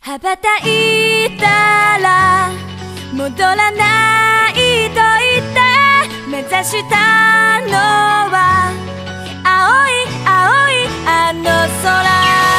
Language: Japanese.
羽ばたいたら戻らないと言って目指したのは青い青いあの空。